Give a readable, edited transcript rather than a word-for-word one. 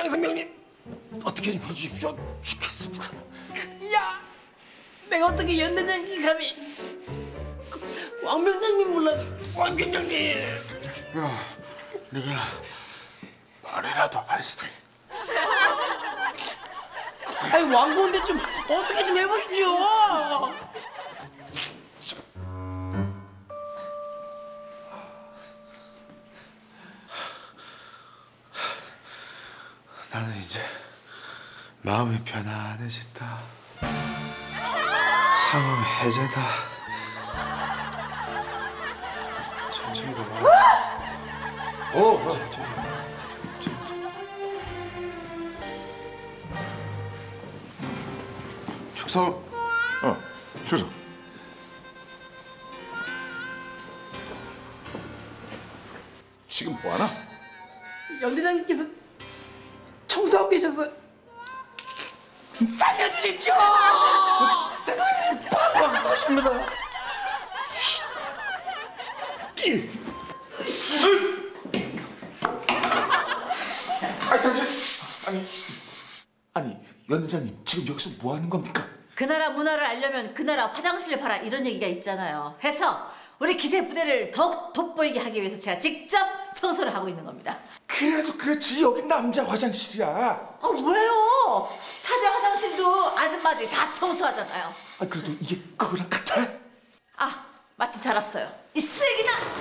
양상병님 어떻게 좀 해주십시오. 죽겠습니다. 야, 내가 어떻게 연대장님 감히 왕병장님 몰라서. 왕병장님. 야, 내가 말이라도 할수. 아니 왕고인데 좀 어떻게 좀 해보십시오. 나는 이제 마음이 편안해졌다. 상황 해제다. 천천히 들어와. 천천히. 축성. 주소. 지금 뭐하나? 연대장님께서 청소하고 계셔서 좀 살려주십시오. 대장님 팡팡 터집니다. 아니 연대장님 지금 여기서 뭐 하는 겁니까? 그 나라 문화를 알려면 그 나라 화장실을 봐라 이런 얘기가 있잖아요. 해서 우리 기세 부대를 더욱 돋보이게 하기 위해서 제가 직접 청소를 하고 있는 겁니다. 그래도 그렇지 여기 남자 화장실이야. 아 왜요? 사자 화장실도 아줌마들이 다 청소하잖아요. 아 그래도 이게 그거랑 같아? 아 마침 잘 왔어요. 이 쓰레기나